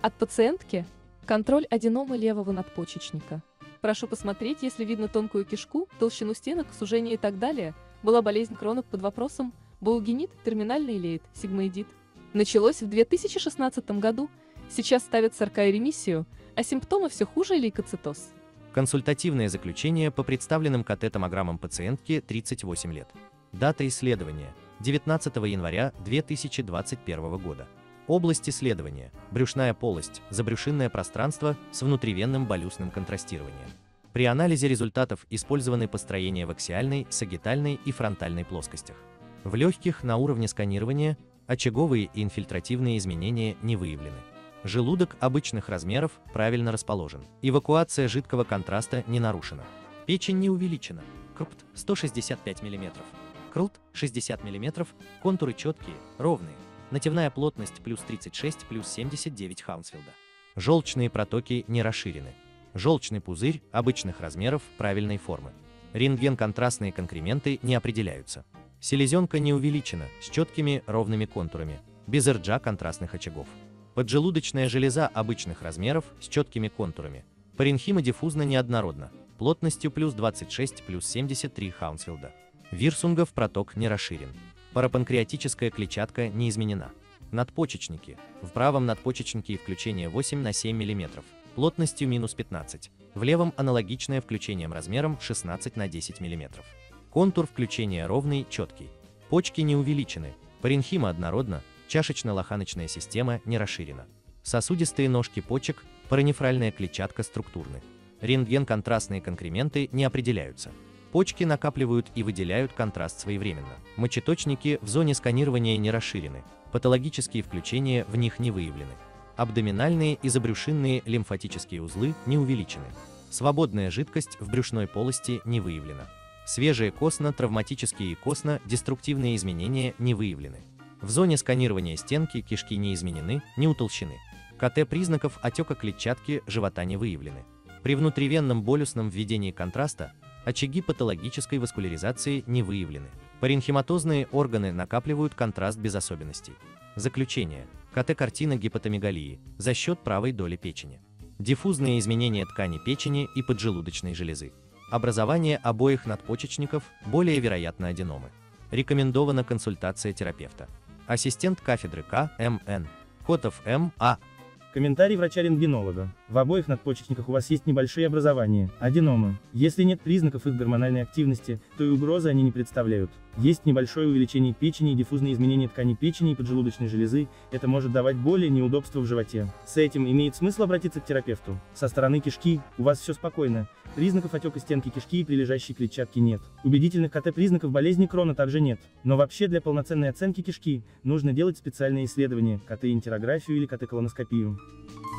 От пациентки контроль аденомы левого надпочечника. Прошу посмотреть, если видно тонкую кишку, толщину стенок, сужение и так далее. Была болезнь Крона под вопросом, булгинит, терминальный илеид, сигмоидит. Началось в 2016 году, сейчас ставят саркоиремиссию, а симптомы все хуже и лейкоцитоз. Консультативное заключение по представленным КТ-томограммам пациентки 38 лет. Дата исследования – 19 января 2021 года. Область исследования – брюшная полость, забрюшинное пространство с внутривенным болюсным контрастированием. При анализе результатов использованы построения в аксиальной, сагитальной и фронтальной плоскостях. В легких на уровне сканирования очаговые и инфильтративные изменения не выявлены. Желудок обычных размеров правильно расположен. Эвакуация жидкого контраста не нарушена. Печень не увеличена. КРПТ 165 мм. КРЛТ 60 мм. Контуры четкие, ровные. Нативная плотность плюс 36 плюс 79 Хаунсфилда. Желчные протоки не расширены. Желчный пузырь обычных размеров правильной формы. Рентген-контрастные конкременты не определяются. Селезенка не увеличена, с четкими ровными контурами, без рджа контрастных очагов. Поджелудочная железа обычных размеров с четкими контурами. Паренхима диффузно неоднородна, плотностью плюс 26 плюс 73 Хаунсфилда. Вирсунгов проток не расширен. Парапанкреатическая клетчатка не изменена. Надпочечники. В правом надпочечнике включение 8 на 7 мм, плотностью минус 15. В левом аналогичное включением размером 16 на 10 мм. Контур включения ровный, четкий. Почки не увеличены. Паренхима однородна. Чашечно-лоханочная система не расширена. Сосудистые ножки почек, паранефральная клетчатка структурны. Рентген-контрастные конкременты не определяются. Почки накапливают и выделяют контраст своевременно. Мочеточники в зоне сканирования не расширены. Патологические включения в них не выявлены. Абдоминальные и забрюшинные лимфатические узлы не увеличены. Свободная жидкость в брюшной полости не выявлена. Свежие костно-травматические и костно-деструктивные изменения не выявлены. В зоне сканирования стенки кишки не изменены, не утолщены. КТ признаков отека клетчатки живота не выявлены. При внутривенном болюсном введении контраста очаги патологической васкуляризации не выявлены. Паренхиматозные органы накапливают контраст без особенностей. Заключение. КТ-картина гипотомегалии за счет правой доли печени. Диффузные изменения ткани печени и поджелудочной железы. Образование обоих надпочечников, более вероятно аденомы. Рекомендована консультация терапевта. Ассистент кафедры К.М.Н. Котов М.А. Комментарий врача-рентгенолога. В обоих надпочечниках у вас есть небольшие образования, аденомы. Если нет признаков их гормональной активности, то и угрозы они не представляют. Есть небольшое увеличение печени и диффузные изменения ткани печени и поджелудочной железы, это может давать боли и неудобства в животе. С этим имеет смысл обратиться к терапевту. Со стороны кишки у вас все спокойно. Признаков отека стенки кишки и прилежащей клетчатки нет. Убедительных КТ-признаков болезни Крона также нет. Но вообще для полноценной оценки кишки нужно делать специальные исследования, КТ-энтерографию или КТ-колоноскопию.